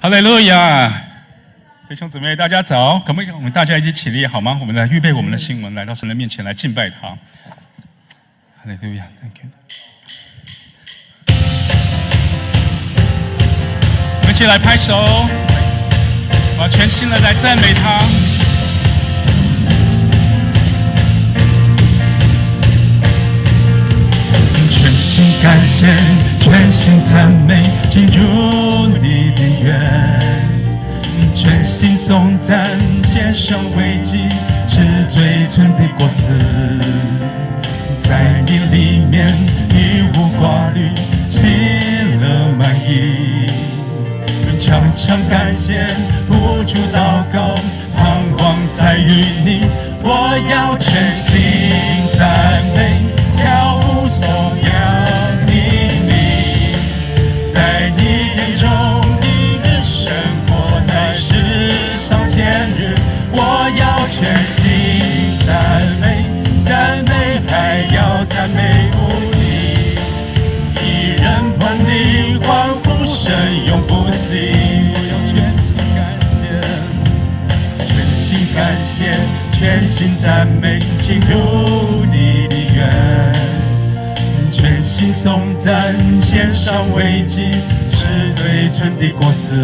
哈利路亚，弟兄姊妹，大家早！可不可以我们大家一起起立好吗？我们来预备我们的心，我们来到神的面前来敬拜他。哈利路亚 ，Thank you。我们一起来拍手，把全心的来赞美他。全心感谢，全心赞美，进入你的园。全心颂赞，献上慰藉，是最纯的果子。在你里面，一无挂虑，喜乐满溢。常常感谢，不住祷告，盼望在于你。我要全心赞美，跳舞颂扬你名，在你眼中一日胜过在世上千日。我要全心赞美，赞美还要赞美不停，一人捧你欢呼声永不息。我要全心感谢，全心感谢，全心赞美，进入你的园。全心颂赞，献上慰藉，是最纯的果子。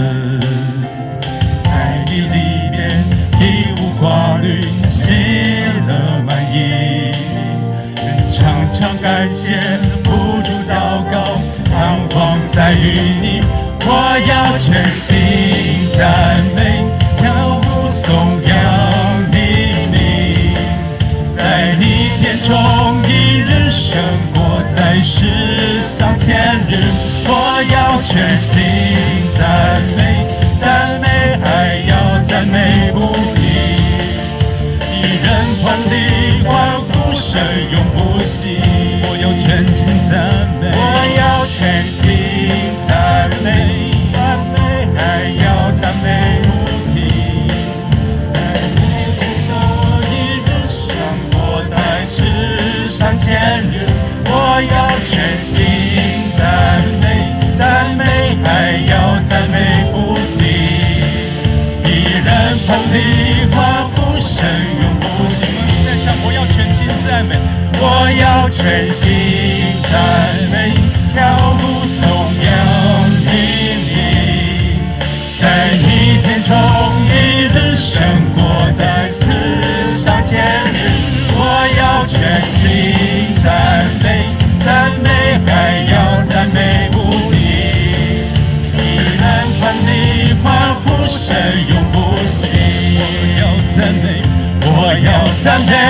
在你里面，一无挂虑，喜乐满溢。常常感谢，不住祷告，盼望在于你。我要全心赞美，跳舞颂扬你名，在你殿中一日胜过在世上千日。我要全心赞美，赞美还要赞美不停，一人捧你欢呼声永不息。我要全心赞美，我要全心赞美，赞美还要赞美不停，在你眼中一日胜过在世上千日。我要全心赞美，赞美还要赞美不停，一人捧你欢呼声永不息。在上，我要全心赞美，我要全心赞美，跳舞颂扬你名，在你殿中一日胜过在世上千日。我要全心赞美，赞美还要赞美不停，一人捧你欢呼声永不息。我要赞美，我要赞美，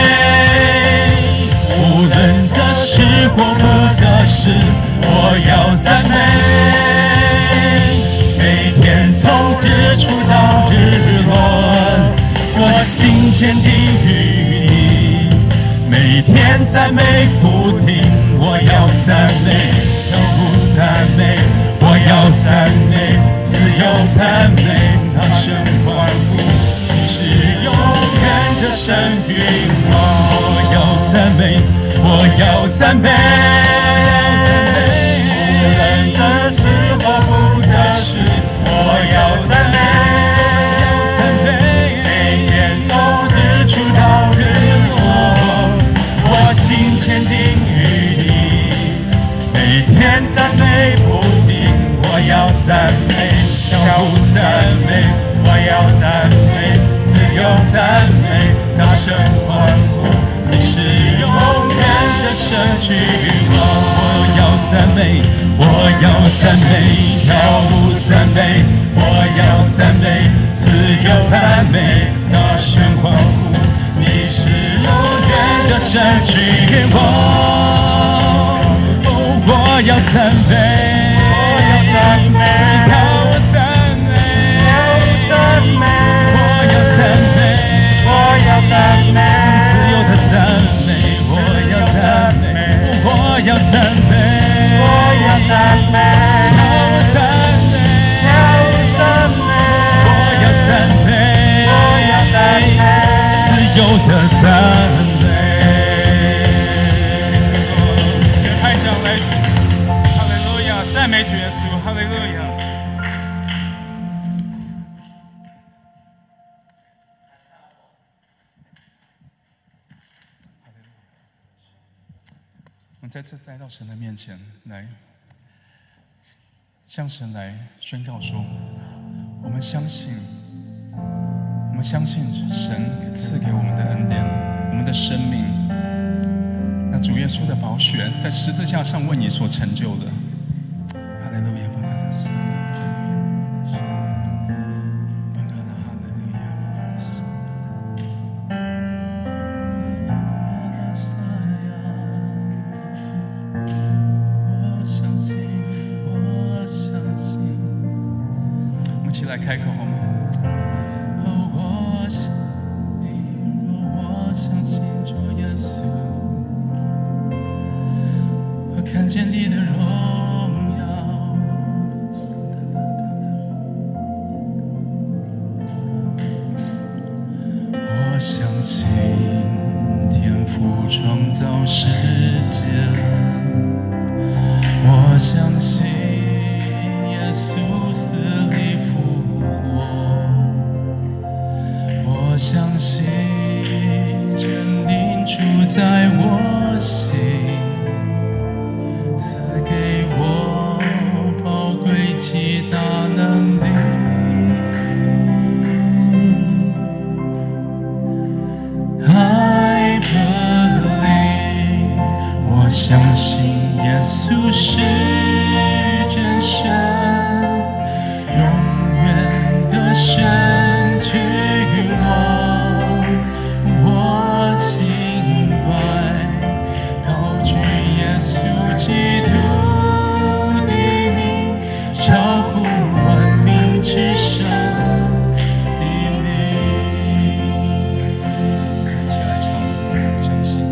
无论得失或不得失，我要赞美。每天从日出到日落，我心坚定于你，每天赞美不停。我要赞美，跳舞赞美，我要赞美，自由赞美，大声欢呼，你是永远的神与王。我要赞美，我要赞美，无论得失或不得失，我要赞美。每天从日出到日落，我心坚定于你，每天赞美不停。我要赞美，跳舞赞美，我要赞美，自由赞美，大声欢呼，你是永远的神与王。我要赞美，我要赞美，跳舞赞美，我要赞美，自由赞美，大声欢呼，你是永远的神与王。我要赞美，我要赞美，跳舞赞美，赞美，我要赞美，我要赞美，自由的赞美，我要赞美，我要赞美，我要赞美，跳舞赞美，跳舞赞美，我要赞美，我要赞美，自由的赞美。太上来，哈利路亚，赞美主耶稣，哈利路亚。 们再次来到神的面前，来向神来宣告说：我们相信神赐给我们的恩典，我们的生命。那主耶稣的宝血在十字架上为你所成就的。哈利路亚，巴卡达斯。开口好吗？我相信主耶稣，我看见你的荣耀。我相信天父创造世界，我相信耶稣死里复活，我相信真灵住在我心，赐给我宝贵极大能力。I believe， 我相信耶稣是真神，永远的神君王，我敬拜高举耶稣基督的名，超乎万民之上的名。一起来唱，我相信，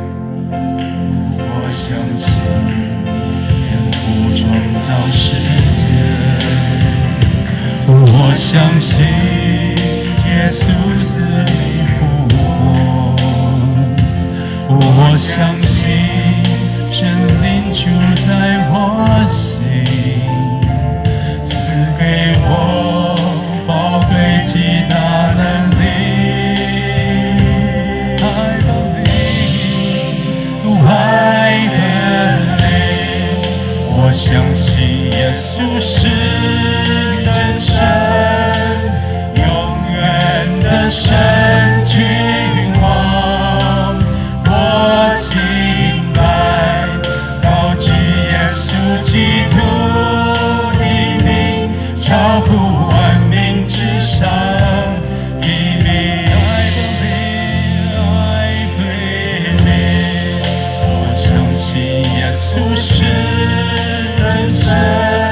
我相信天父创造世界。我相信耶稣死里复活，我相信神灵住在我心，赐给我宝贵极大能力。I believe， 我相信耶稣是真神，永远的神君王，我敬拜高举耶稣基督的名，超乎万民之上的名。I believe， 我相信耶稣是真神。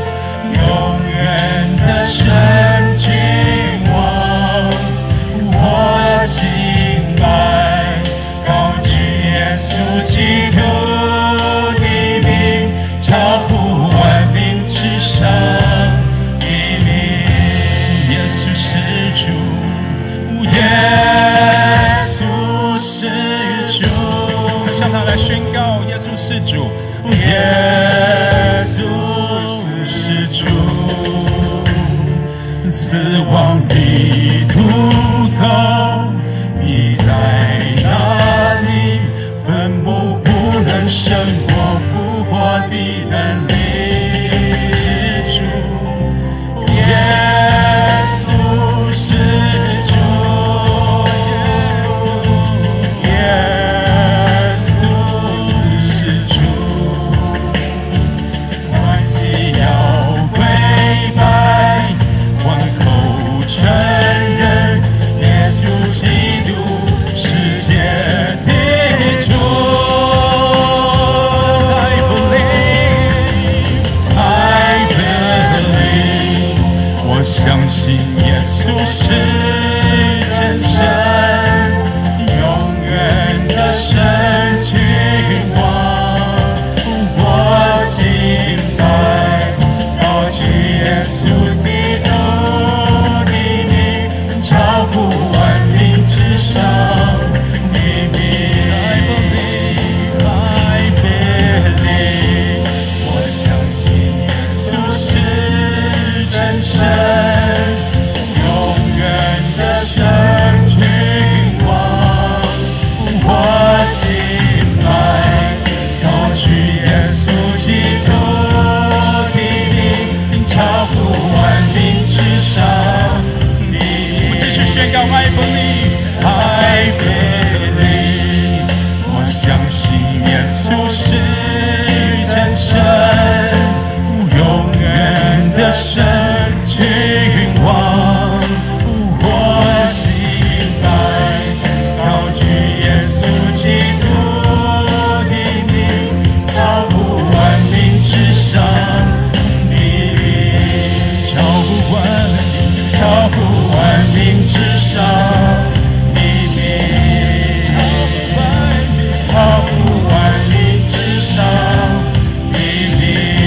神君王，我敬拜高举耶稣基督的名，超乎万民之上的名。耶稣是主，耶稣是主，向他来宣告：耶稣是主，耶稣是主。死亡的土口，你在哪里？坟墓不能胜过复活的能力。是主，耶稣是主，耶稣是主，万膝要跪拜。承认耶稣基督世界的主。I believe， 我相信耶稣是真神，永远的神君王，我敬拜高举耶稣基督。超乎万民之上的名。I believe， 我相信耶稣是真神，永远的神君王，我敬拜高万民之上。我继续宣告 I believe，I believe， 我相信耶稣是真神，永远的神，君王。我敬拜，高举耶稣基督的名，超乎万民之上的名，超乎万民之上的名，超乎万民之上的名，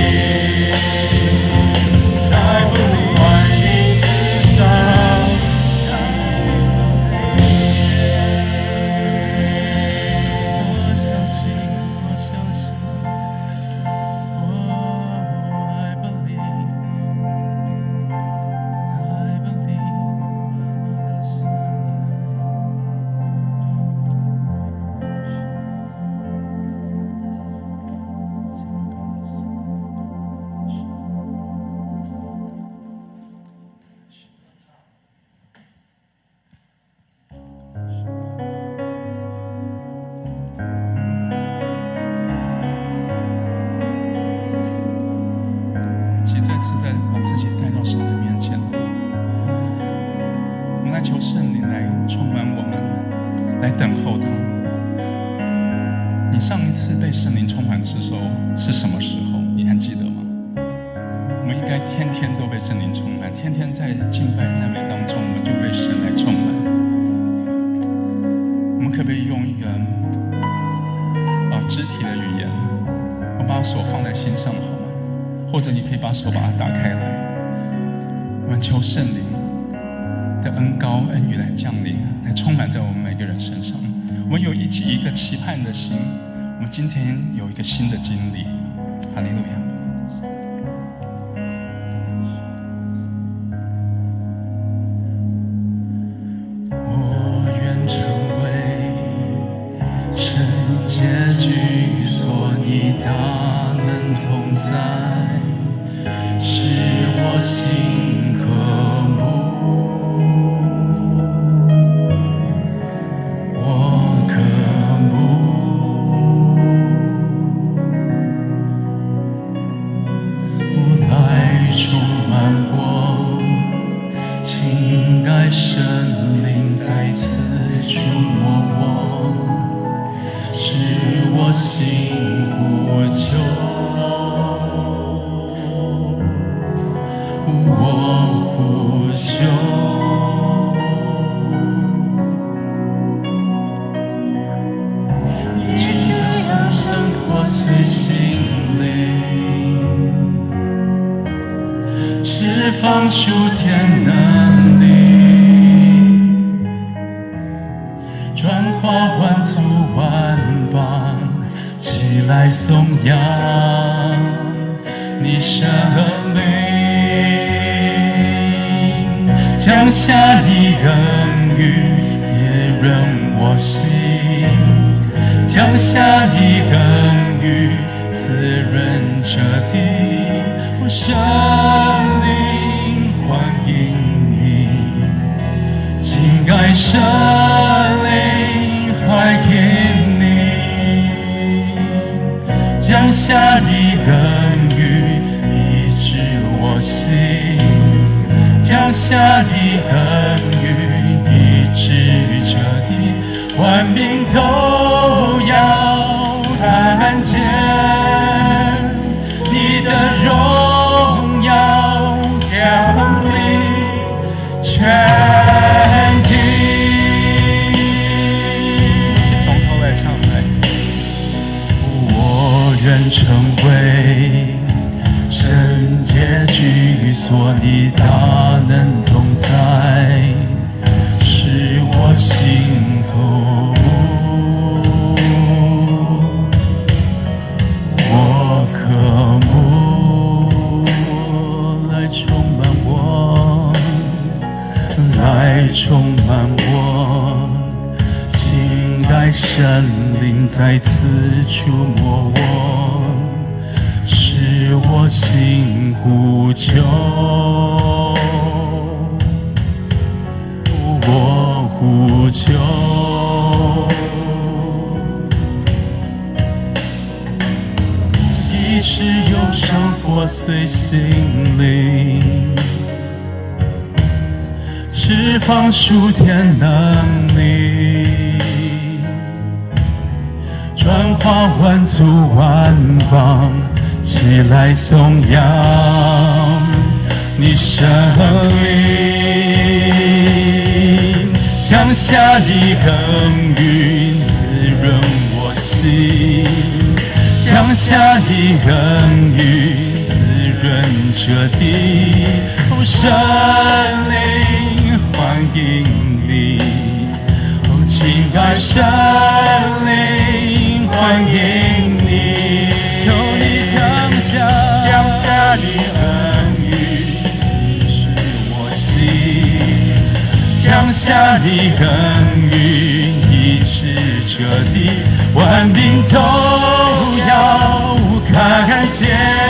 超乎万民之上。把自己带到神的面前，我们来求圣灵来充满我们，来等候他。你上一次被圣灵充满是什么时候？你还记得吗？我们应该天天都被圣灵充满，天天在敬拜赞美当中，我们就被神来充满。我们可不可以用一个肢体的语言？我把手放在心上好吗？或者你可以把手把它打开来，我们求圣灵的恩膏恩雨来降临，来充满在我们每个人身上。我们有一个期盼的心，我们今天有一个新的经历。哈利路亚！我愿成为圣洁居所，你大能同在。是我心渴慕，我渴慕，来充满我，情爱神灵再次触摸我，是我心呼求。释放属天能力，转化万族万邦，起来颂扬你生命，降下你恩雨，也润我心，降下你恩雨，滋润这地。圣灵欢迎你，敬爱圣灵欢迎你，降下你恩雨，医治我心，降下你恩雨，医治这地，万民都要看见你的荣降临全地，一起从头来唱来。我愿成为圣洁居所，你大能同在，是我心口我渴慕。来充满我，情爱神灵再次触摸我，是是我心呼求，我呼求。一时忧伤破碎心灵，释放属天能力，转化万族万邦，起来颂扬你生灵，降下你耕耘滋润我心，降下你耕耘滋润这地，哦，神灵欢迎你，哦，亲爱神灵欢迎你，求你降下你恩雨滋湿我心，降下你恩雨医治这地，万民都要看见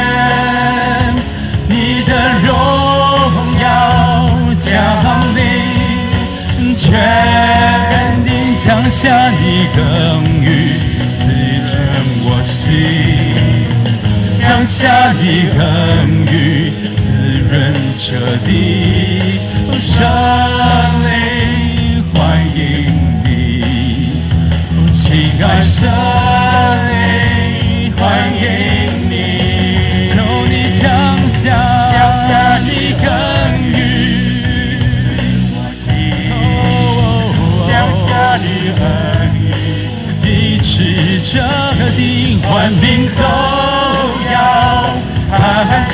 你的荣耀降临，全地降下你耕耘滋润我心，降下你耕耘滋润这地，神灵欢迎你，亲爱神灵欢迎你，求你降下你耕耘滋我心，降下你恩雨医治这地，万民都要看见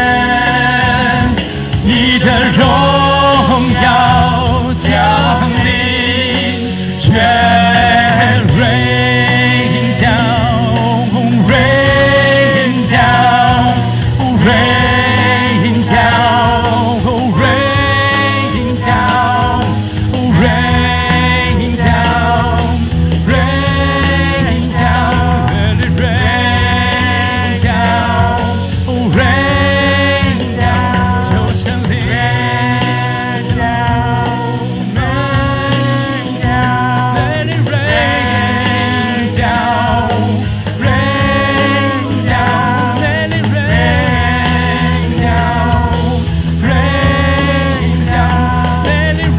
你的荣耀降临，全 rain down, rain down, rain down, rain down, rain down, rain down, let it rain down, rain down, 求神灵 rain down, let it rain down, rain down, let it rain down, rain down, let it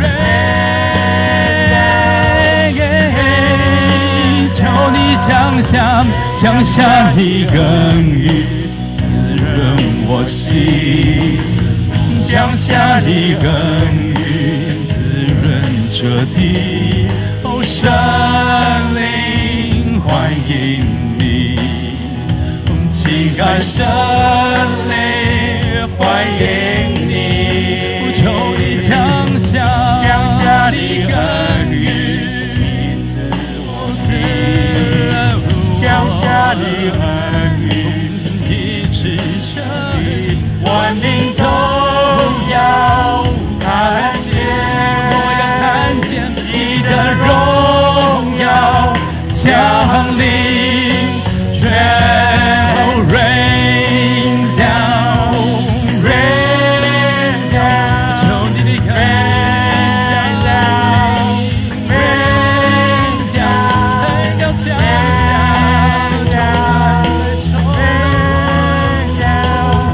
rain. 求你降下你耕耘滋润我心，降下你耕耘滋润这地，哦，神灵欢迎你，亲爱神灵欢迎你，求你降下你耕耘滋我心，降下你恩雨医治这地，万民都要看见，我要看见你的荣耀降临，全 rain down, rain down, 求你的恩降临 rain down, 要降下 rain down,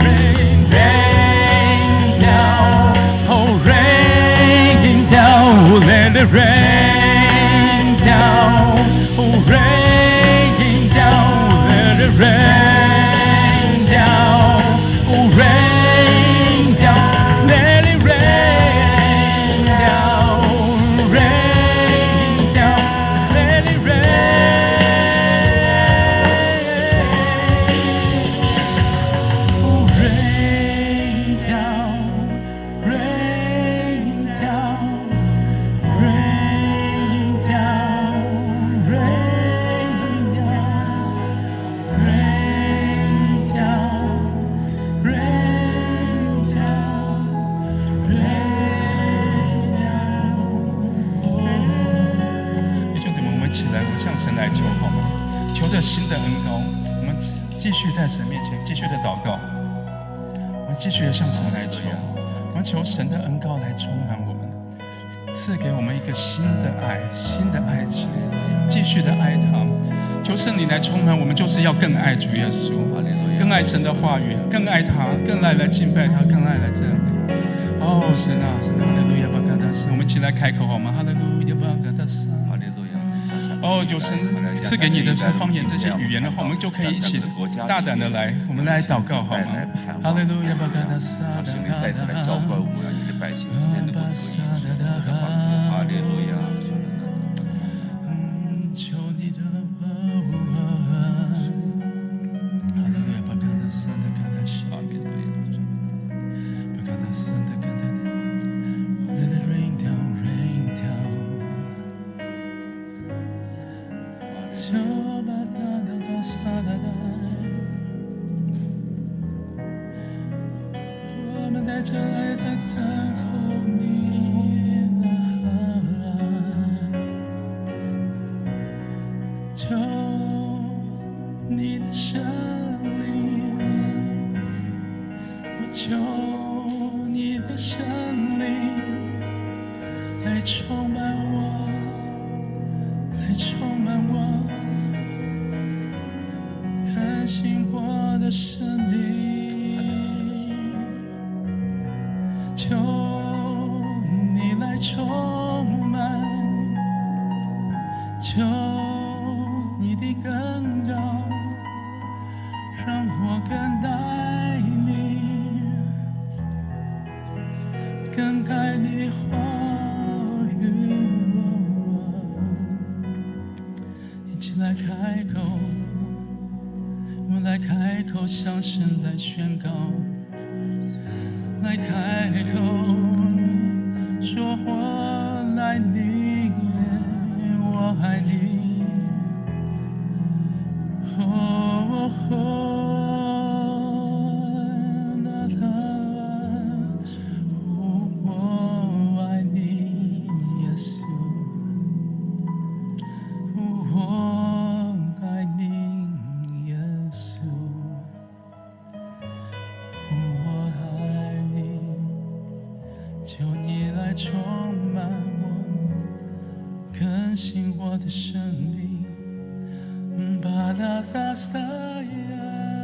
rain down, oh rain down, let it rain down, oh rain down, let it rain down, oh rain down, let it rain down, rain down, let it rain, oh rain down, rain down, rain down, rain down, rain down, rain down, rain down. 弟兄姊妹，我们起来，我们向神来求好吗？求着新的恩膏，我们继续在神面前继续的祷告，我们继续的向神来求，我们求神的恩膏来充满我们，赐给我们一个新的爱情，继续的爱他。求圣灵来充满我们，就是要更爱主耶稣，更爱神的话语，更爱他，更爱来敬拜他，更爱来赞美。哦，神啊，神啊，哈利路亚，巴嘎达斯，我们一起来开口好吗？哈利路亚，巴嘎达斯。哦，有神赐给你的这方言这些语言的话，我们就可以一起大胆的来，我们来祷告好吗？哈利路亚，巴嘎达斯， 神再次来浇灌我们，让你的百姓今天能够得以信心的帮助。哈利路亚。 求你的恩，哈利路亚，巴嘎达斯的嘎达西，巴嘎达斯的嘎达的 ，Let it rain down, rain down。就把哒哒哒撒哒哒，我们带着爱来等候你的爱，求你的圣灵，我求你的圣灵来充满我，来充满我。更新我的生命，求你来充满，求你的更高，让我更爱你，更爱你的话语，一起来开口。我们来开口向神来宣告，来开口说我爱你，我爱你，哦我爱你，耶稣，我爱你。我爱你，求你来充满我，更新我的生命。巴拉萨萨耶，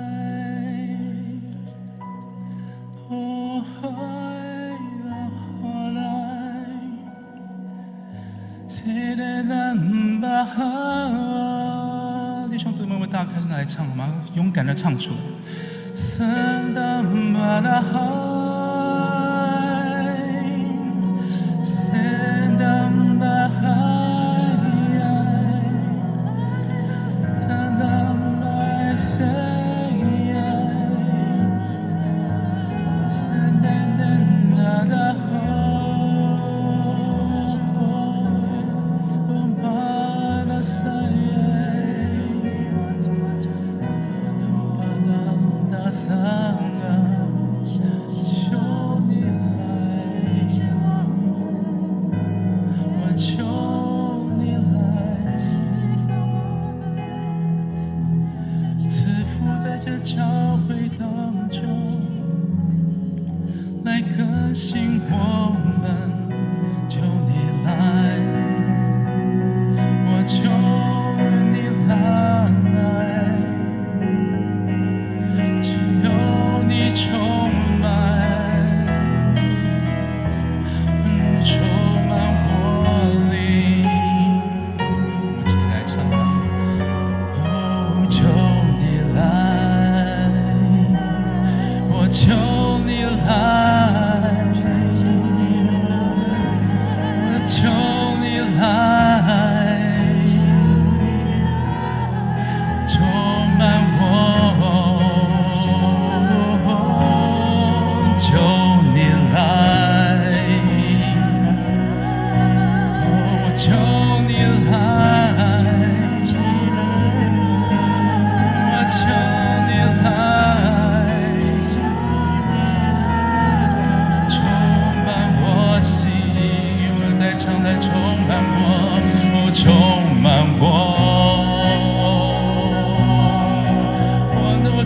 哦海拉荷来，谁的南巴哈？弟兄姊妹们，大家开始来唱好吗？勇敢的唱出来。Sandam Badahai, Sandam Bahai, Sandam Bahai, Sandam Badahai, Badasai.求你来，我求你来，赐福在这教会当中，来更新我们。求你来，我求你来。充满我灵，我一起来唱哦，求你来，我求你来，我求你来，充满我。求你来，我求你来，我求你来，充满我心，我在唱来充满我，充满我，我的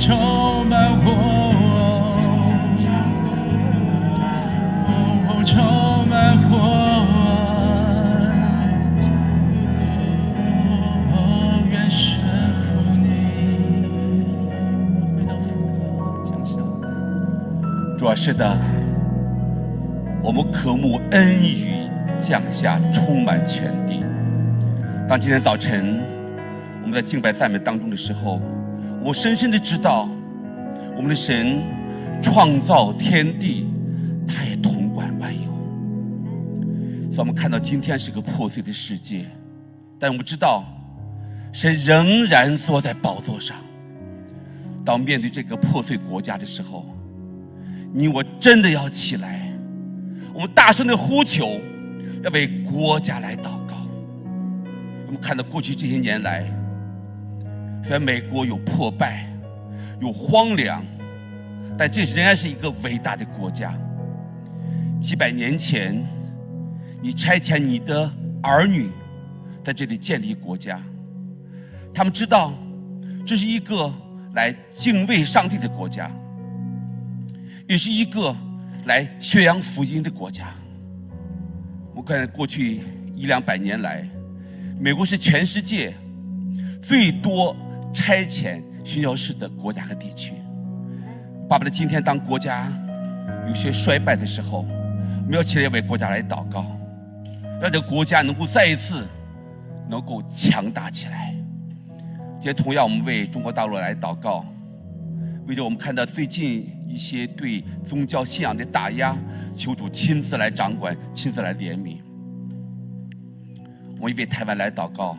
充满我，充满我，愿顺服你。回到副歌，降下来。 主啊，是的，我们渴慕恩雨降下，充满全地。当今天早晨我们在敬拜赞美当中的时候，我深深的知道，我们的神创造天地，他也统管万有。所以我们看到今天是个破碎的世界，但我们知道神仍然坐在宝座上。当面对这个破碎国家的时候，你我真的要起来，我们大声的呼求，要为国家来祷告。我们看到过去这些年来，虽然美国有破败，有荒凉，但这仍然是一个伟大的国家。几百年前，你差遣你的儿女在这里建立国家，他们知道这是一个来敬畏上帝的国家，也是一个来宣扬福音的国家。我看过去100-200年来，美国是全世界最多差遣宣教士的国家和地区。巴不得今天当国家有些衰败的时候，我们要起来为国家来祷告，让这个国家能够再一次能够强大起来。今天同样我们为中国大陆来祷告，为着我们看到最近一些对宗教信仰的打压，求主亲自来掌管，亲自来怜悯。我们为台湾来祷告。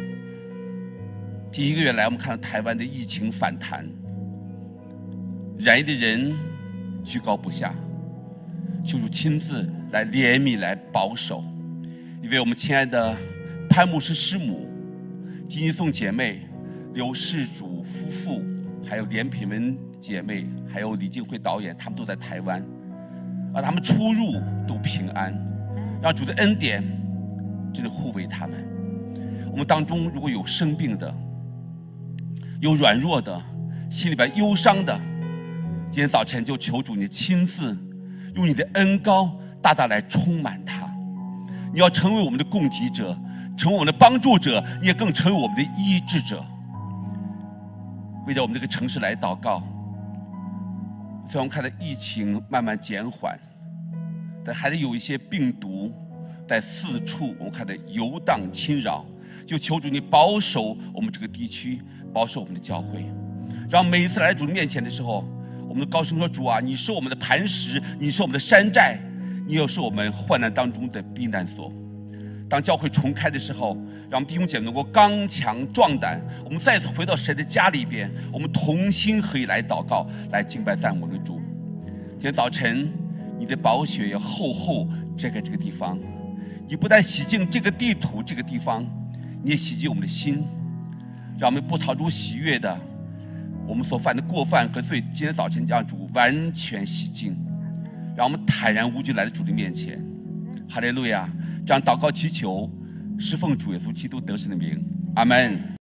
第1个月来，我们看到台湾的疫情反弹，染疫的人居高不下，求主亲自来怜悯，来保守。因为我们亲爱的潘牧师师母、金一颂姐妹、刘世主夫妇，还有连品文姐妹，还有李静慧导演，他们都在台湾，而他们出入都平安，让主的恩典真的护卫他们。我们当中如果有生病的，有软弱的，心里边忧伤的，今天早晨就求主你亲自用你的恩膏大大来充满他。你要成为我们的供给者，成为我们的帮助者，你也更成为我们的医治者。为着我们这个城市来祷告。虽然我们看到疫情慢慢减缓，但还是有一些病毒在四处我们看到游荡侵扰，就求主你保守我们这个地区，保守我们的教会，让每一次来主面前的时候，我们的高声说：主啊，你是我们的磐石，你是我们的山寨，你又是我们患难当中的避难所。当教会重开的时候，让我们弟兄姐妹能够刚强壮胆，我们再次回到神的家里边，我们同心合意来祷告，来敬拜赞美我们的主。今天早晨，你的宝血要厚厚遮盖这个地方，你不但洗净这个地土这个地方，你也洗净我们的心，让我们不讨主喜悦的，我们所犯的过犯和罪，今天早晨让主完全洗净，让我们坦然无惧来到主的面前。哈利路亚！这样祷告祈求，是奉主耶稣基督得胜的名，阿们。